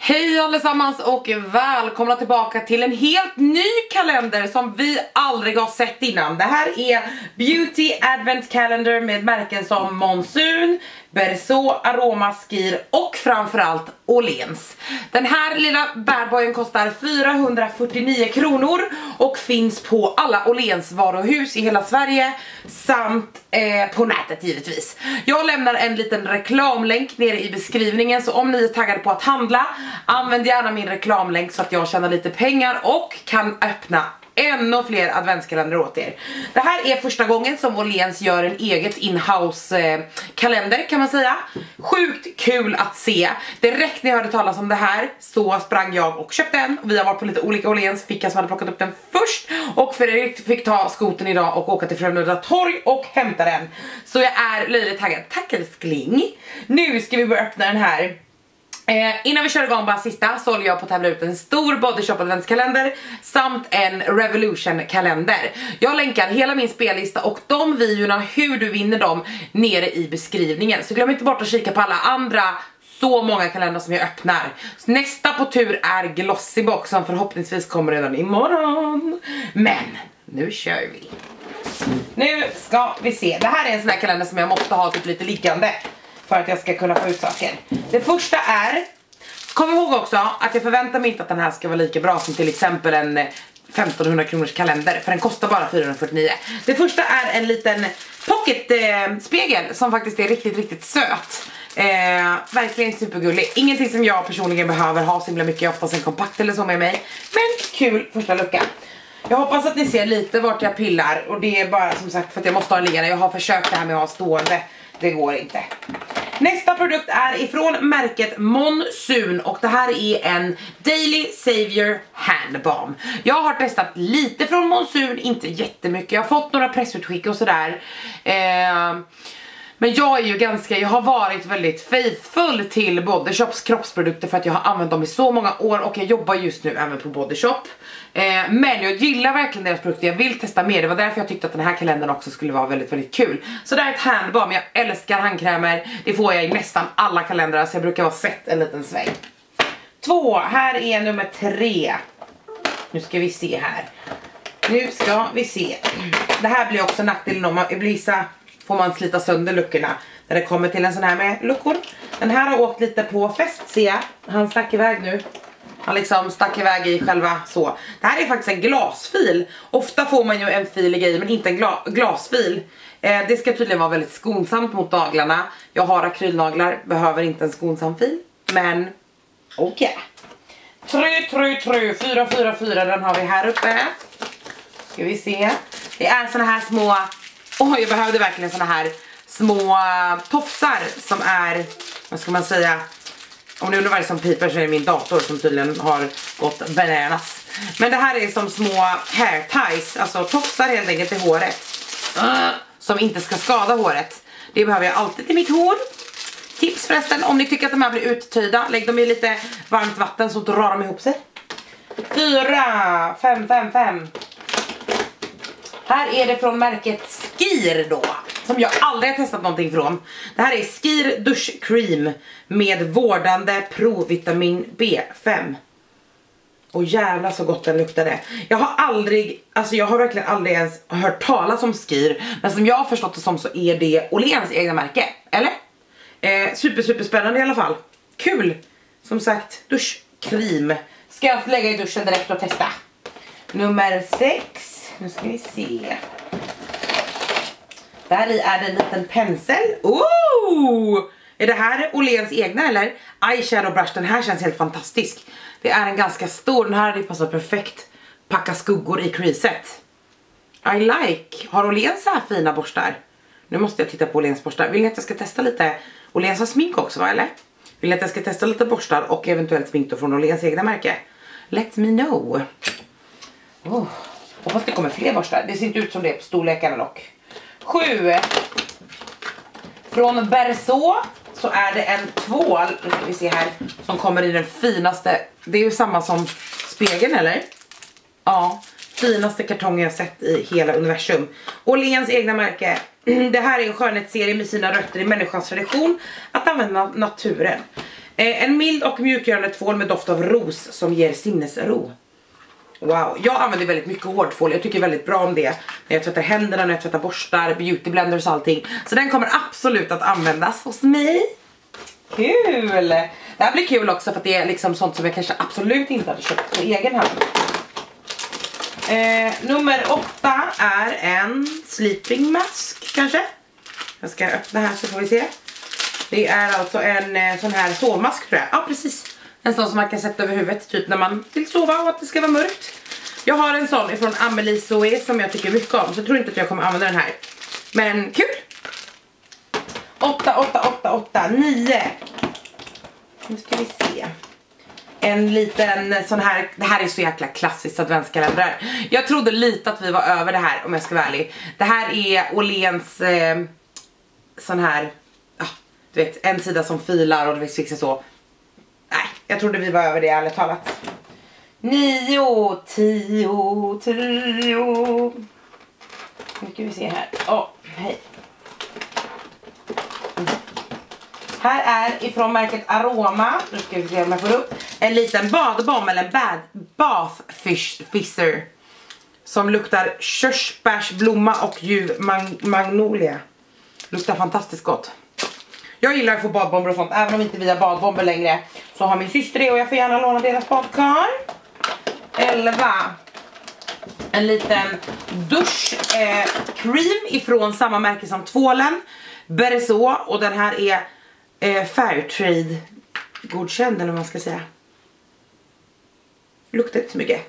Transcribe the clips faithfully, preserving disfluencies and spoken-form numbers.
Hej allesammans och välkomna tillbaka till en helt ny kalender som vi aldrig har sett innan. Det här är Beauty Advent Calendar med märken som Monsoon, Berceau, Aroma, Skir och framförallt Åhléns. Den här lilla badboyen kostar fyrahundrafyrtionio kronor och finns på alla Åhléns varuhus i hela Sverige samt eh, på nätet givetvis. Jag lämnar en liten reklamlänk nere i beskrivningen, så om ni är taggade på att handla, använd gärna min reklamlänk så att jag tjänar lite pengar och kan öppna ännu fler adventskalender åt er. Det här är första gången som Åhléns gör en eget inhouse eh, kalender kan man säga. Sjukt kul att se. Direkt när jag hörde talas om det här så sprang jag och köpte en. Vi har varit på lite olika Åhléns, Ficka som hade plockat upp den först och Fredrik fick ta skoten idag och åka till Frölunda torg och hämta den. Så jag är löjligt taggad. Tack älskling. Nu ska vi börja öppna den här. Eh, innan vi kör igång bara sista så håller jag på att tävla ut en stor Body Shop adventskalender samt en Revolution kalender. Jag länkar hela min spellista och de videorna hur du vinner dem nere i beskrivningen. Så glöm inte bort att kika på alla andra så många kalendrar som jag öppnar. Så nästa på tur är Glossybox som förhoppningsvis kommer redan imorgon. Men nu kör vi. Nu ska vi se. Det här är en sån här kalender som jag måste ha typ lite liggande för att jag ska kunna få ut saker. Det första är, kom ihåg också att jag förväntar mig inte att den här ska vara lika bra som till exempel en femtonhundra kronors kalender, för den kostar bara fyrahundrafyrtionio. Det första är en liten pocket eh, spegel som faktiskt är riktigt riktigt söt. Eh, verkligen supergullig. Ingenting som jag personligen behöver ha så himla mycket, oftast en kompakt eller så med mig. Men kul första lucka. Jag hoppas att ni ser lite vart jag pillar, och det är bara som sagt för att jag måste ha liggande. Jag har försökt det här med att ha stående. Det går inte. Nästa produkt är ifrån märket Monsoon och det här är en Daily Savior Hand Balm. Jag har testat lite från Monsoon, inte jättemycket. Jag har fått några pressutskick och sådär. Eh, men jag är ju ganska, jag har varit väldigt faithful till Body Shops kroppsprodukter för att jag har använt dem i så många år och jag jobbar just nu även på Body Shop. Eh, men jag gillar verkligen deras produkter, jag vill testa mer. Det var därför jag tyckte att den här kalendern också skulle vara väldigt väldigt kul. Så det här är ett handbalm, jag älskar handkrämer. Det får jag i nästan alla kalendrar, så jag brukar vara sett en liten sväng. Två, här är nummer tre. Nu ska vi se här. Nu ska vi se. Det här blir också nackdelen om man vissa får man slita sönder luckorna när det kommer till en sån här med luckor. Den här har åkt lite på fest, ser jag. Han stack iväg nu. Han liksom stack iväg i själva så. Det här är faktiskt en glasfil. Ofta får man ju en fil i grejer men inte en gla glasfil. Eh, det ska tydligen vara väldigt skonsamt mot naglarna. Jag har akrylnaglar, behöver inte en skonsam fil. Men okej. Okay. Tre, tre, tre, fyra, fyra, fyra. Den har vi här uppe. Ska vi se. Det är såna här små... Åh, oh, jag behövde verkligen såna här små tofsar som är, vad ska man säga, om ni undrar vad det är som piper så är det min dator som tydligen har gått bananas. Men det här är som små hair ties, alltså tofsar helt enkelt i håret. Uh, som inte ska skada håret. Det behöver jag alltid till mitt hår. Tips förresten, om ni tycker att de här blir uttöjda, lägg dem i lite varmt vatten så drar de ihop sig. Fyra, fem, fem, fem. Här är det från märket Skir då, som jag aldrig har testat någonting från. Det här är Skir duschcream med vårdande provitamin B fem. Och jävla så gott den luktade. Jag har aldrig, alltså jag har verkligen aldrig ens hört talas om Skir. Men som jag har förstått det som så är det Åhléns egna märke, eller? Eh, super super spännande i alla fall. Kul! Som sagt, duschcream. Ska jag lägga i duschen direkt och testa. Nummer sex. Nu ska vi se. Där i är det en liten pensel. Oh! Är det här Åhléns egna eller? Eyeshadow brush, den här känns helt fantastisk. Det är en ganska stor, den här hade passar perfekt. Packa skuggor i creaset. I like. Har Åhléns så här fina borstar? Nu måste jag titta på Åhléns borstar. Vill ni att jag ska testa lite? Åhléns har smink också va, eller? Vill ni att jag ska testa lite borstar och eventuellt smink då från Åhléns egna märke? Let me know. Oh. Hoppas det kommer fler borstar. Det ser inte ut som det är på storlekarna dock. Sju. Från Berceau så är det en tvål. Nu ska vi se här. Som kommer i den finaste. Det är ju samma som spegeln eller? Ja. Finaste kartongen jag sett i hela universum. Åhléns egna märke. Det här är en skönhetsserie med sina rötter i människans tradition att använda naturen. Eh, en mild och mjukgörande tvål med doft av ros som ger sinnesro. Wow, jag använder väldigt mycket hårdtvål. Jag tycker väldigt bra om det. När jag tvättar händerna, när jag tvättar borstar, beauty blenders och allting. Så den kommer absolut att användas hos mig. Kul! Det här blir kul också för att det är liksom sånt som jag kanske absolut inte hade köpt på egen hand. Eh, nummer åtta är en sleeping mask kanske. Jag ska öppna här så får vi se. Det är alltså en eh, sån här sovmask tror jag. Ja precis. En sån som man kan sätta över huvudet typ när man vill sova och att det ska vara mörkt. Jag har en sån ifrån Amelie Zoe som jag tycker mycket om. Så jag tror inte att jag kommer använda den här. Men kul! åtta, åtta, åtta, åtta, nio. Nu ska vi se. En liten sån här. Det här är så jäkla klassiskt adventskalender. Jag trodde lite att vi var över det här om jag ska vara ärlig. Det här är Åhléns eh, sån här. Ah, du vet, en sida som filar och det fixar så. Nej, jag trodde vi var över det ärligt talat. Nio, tio, tio. Nu ska vi se här. Åh, oh, hej. Mm. Här är ifrån märket Aroma. Nu ska vi se om jag får upp. En liten badbomb eller en bad bath fish fizzer. Som luktar körsbärsblomma och ljuv mag magnolia. Luktar fantastiskt gott. Jag gillar att få badbomber och sånt. Även om inte vi har badbomber längre. Så har min syster det och jag får gärna låna deras badkar. elva. En liten dusch eh, cream ifrån samma märke som tvålen. Bereså. Och den här är eh, Fairtrade godkänd eller vad man ska säga. Luktar inte så mycket.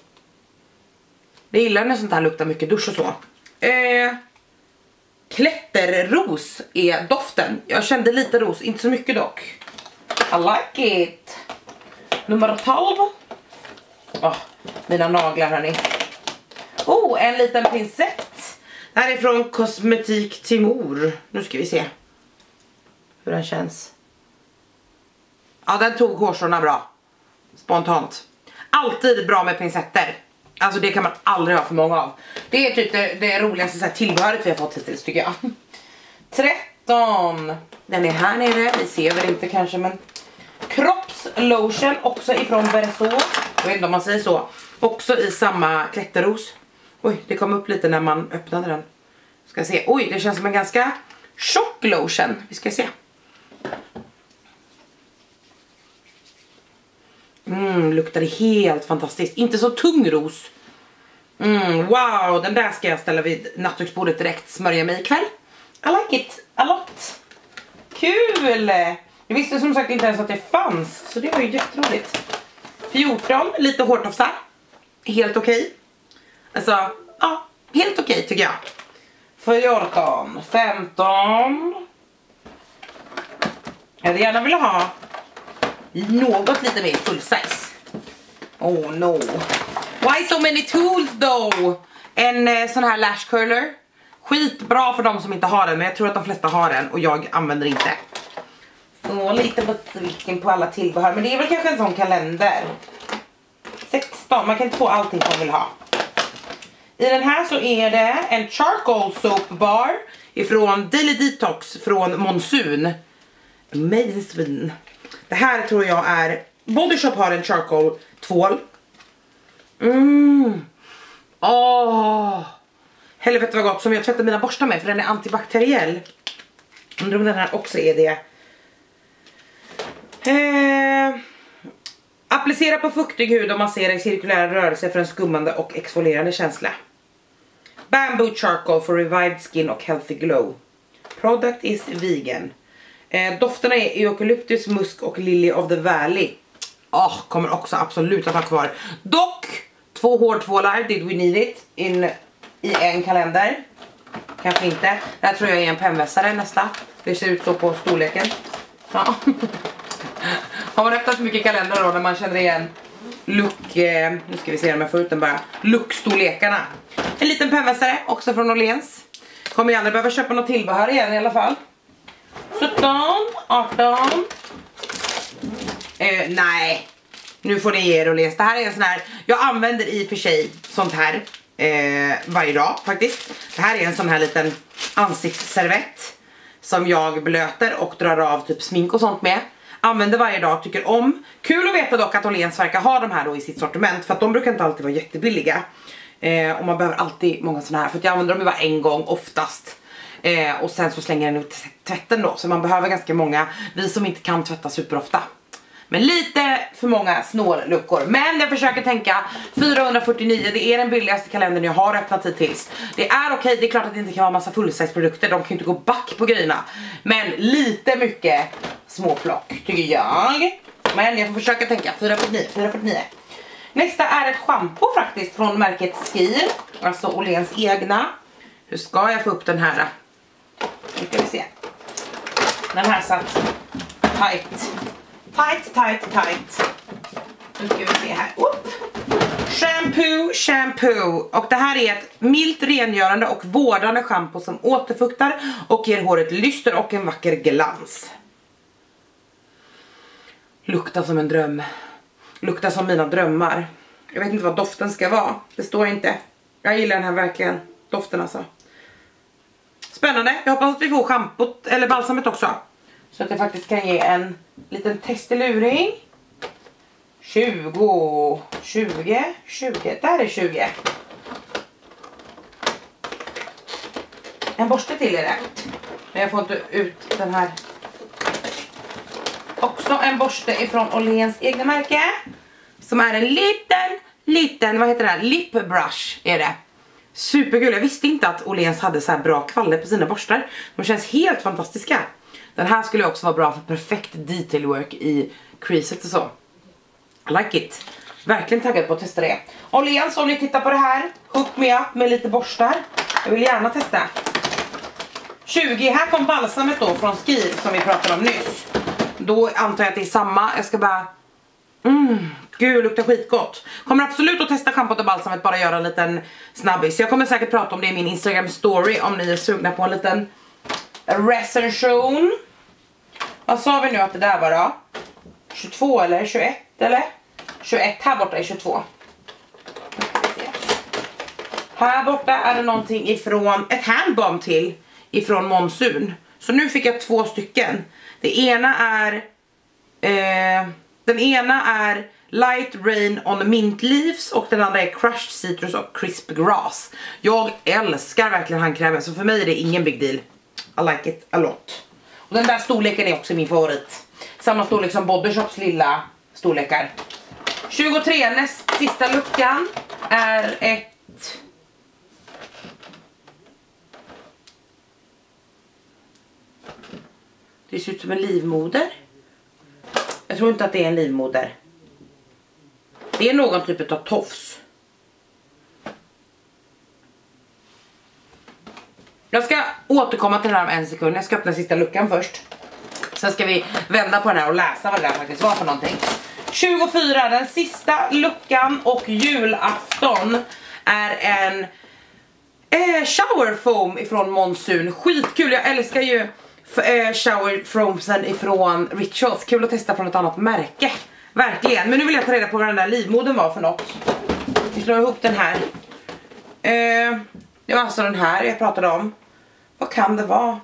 Det gillar när sånt här luktar mycket dusch och så. Eh... Klätterros är doften. Jag kände lite ros, inte så mycket dock. I like it. Nummer tolv. Oh, mina naglar hörni. Oh, en liten pincett. Det här är från Kosmetik Timor. Nu ska vi se hur den känns. Ja, den tog hårstråna bra. Spontant. Alltid bra med pincetter. Alltså det kan man aldrig ha för många av. Det är typ det, det roligaste så här tillbehöret vi har fått hittills tycker jag. tretton. Den är här nere. Vi ser väl inte kanske men. Kroppslotion också ifrån Bereså. Jag vet inte om man säger så. Också i samma klätterros. Oj, det kom upp lite när man öppnade den. Ska se. Oj, det känns som en ganska tjock lotion. Vi ska se. Mm, luktar helt fantastiskt. Inte så tung ros. Mm, wow, den där ska jag ställa vid nattduksbordet direkt. Smörja mig ikväll. I like it a lot. Kul! Jag visste som sagt inte ens att det fanns. Så det var ju jätteroligt. fjorton, lite hårtofsar. Helt okej. Okay. Alltså, ja, helt okej okay, tycker jag. fjorton, femton. Jag hade gärna vilja ha något lite mer full size. Oh no. Why so many tools though? En eh, sån här lash curler. Skitbra för de som inte har den. Men jag tror att de flesta har den. Och jag använder inte. Så lite besviken på alla tillbehör. Men det är väl kanske en sån kalender. sexton. Man kan inte få allting man vill ha. I den här så är det en charcoal soap bar. Ifrån Daily Detox. Från Monsoon. Amazing. Det här tror jag är... Body Shop har en charcoal tvål. Mm. Åh. Helvete vad gott som jag tvättar mina borstar med. För den är antibakteriell. Undrar om den här också är det. Eh, applicera på fuktig hud och massera i cirkulära rörelser för en skummande och exfolierande känsla. Bamboo charcoal for revived skin och healthy glow. Product is vegan. Eh, dofterna är eukalyptus, musk och lily of the valley. Oh, kommer också absolut att ha kvar. Dock, två hårtvålar, did we need it, in, i en kalender. Kanske inte. Det här tror jag är en pennvässare nästa. Det ser ut så på storleken. Ja. Har man öppnat så mycket kalender då när man känner igen look, eh, nu ska vi se om jag får ut den bara, look-storlekarna. En liten pennvässare, också från Åhléns. Kommer jag aldrig behöva köpa något tillbehör igen i alla fall. sjutton, arton. Eh, nej. Nu får ni ge er och läsa. Det här är en sån här, jag använder i och för sig sånt här eh, varje dag faktiskt. Det här är en sån här liten ansiktsservett som jag blöter och drar av typ smink och sånt med. använder varje dag, tycker om. Kul att veta dock att Åhléns verkar ha de här då i sitt sortiment, för att de brukar inte alltid vara jättebilliga. Eh, och man behöver alltid många såna här, för att jag använder dem bara en gång oftast. Eh, och sen så slänger jag den ut tvätten då, så man behöver ganska många, vi som inte kan tvätta superofta. Men lite för många snålluckor. Men jag försöker tänka fyrahundrafyrtionio, det är den billigaste kalendern jag har öppnat hittills. Det är okej, det är klart att det inte kan vara massa fullsize produkter, de kan ju inte gå back på grejerna. Men lite mycket småplock tycker jag. Men jag får försöka tänka fyrahundrafyrtionio. Nästa är ett shampoo faktiskt från märket Skir, alltså Åhléns egna. Hur ska jag få upp den här? Nu ska vi se. Den här satt tight. Tight, tight, tight. Nu ska vi se här. Oop. Shampoo, shampoo. Och det här är ett milt rengörande och vårdande shampoo som återfuktar och ger håret lyster och en vacker glans. Luktar som en dröm. Luktar som mina drömmar. Jag vet inte vad doften ska vara. Det står inte. Jag gillar den här verkligen. Doften alltså. Spännande. Jag hoppas att vi får schampot eller balsamet också. Så att jag faktiskt kan ge en liten testeluring. tjugo, tjugo, tjugo. Där är tjugo. En borste till är det. Men jag får inte ut den här. Också en borste ifrån Åhléns egna märke. Som är en liten, liten, vad heter det här? Lip brush är det. Superkul. Jag visste inte att Åhléns hade så här bra kvaller på sina borstar. De känns helt fantastiska. Den här skulle också vara bra för perfekt detail work i creaset och så. I like it. Verkligen taggad på att testa det. Åhléns, om ni tittar på det här, hook me up med lite borstar. Jag vill gärna testa. tjugo, här kom balsamet då från Skir som vi pratade om nyss. Då antar jag att det är samma. Jag ska bara... Mm, gud, luktar skitgott. Kommer absolut att testa schampot och balsamet, bara göra en liten snabbis. Jag kommer säkert prata om det i min Instagram story om ni är sugna på en liten recension. Vad sa vi nu att det där var då? tjugotvå eller tjugoett eller? tjugoett, här borta är tjugotvå. Här borta är det någonting ifrån, ett handbalm till ifrån Monsun. Så nu fick jag två stycken. Det ena är eh, den ena är Light Rain on Mint Leaves och den andra är Crushed Citrus och Crisp Grass. Jag älskar verkligen handkrämen, så för mig är det ingen big deal. I like it a lot. Och den där storleken är också min favorit. Samma storlek som Body Shops lilla storlekar. tjugotre, näst sista luckan är ett... Det ser ut som en livmoder. Jag tror inte att det är en livmoder. Det är någon typ av tofs. Jag ska återkomma till den här om en sekund. Jag ska öppna sista luckan först. Sen ska vi vända på den här och läsa vad det där faktiskt var för någonting. tjugofyra, den sista luckan och julafton är en eh, shower foam ifrån Monsun. Skitkul, jag älskar ju eh, shower foamsen ifrån Rituals. Kul att testa från ett annat märke. Verkligen, men nu vill jag ta reda på vad den där livmodern var för något. Vi slår ihop den här. Eh, det var alltså den här jag pratade om. Vad kan det vara?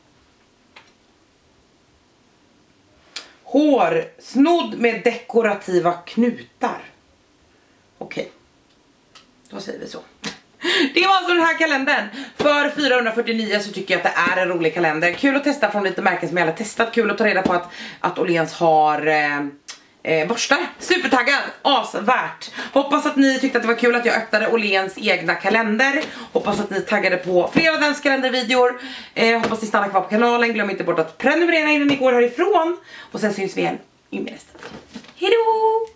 Hår, snodd med dekorativa knutar. Okej, då säger vi så. Det var alltså den här kalendern. För fyrahundrafyrtionio så tycker jag att det är en rolig kalender. Kul att testa från lite märken som jag har testat. Kul att ta reda på att, att Åhléns har... Eh, Eh, borstar. Supertaggad, asvärt. Hoppas att ni tyckte att det var kul att jag öppnade Åhléns egna kalender. Hoppas att ni taggade på fler av dens kalendervideor. eh, Hoppas ni stannar kvar på kanalen. Glöm inte bort att prenumerera innan ni går härifrån. Och sen syns vi igen i nästa. Hejdå!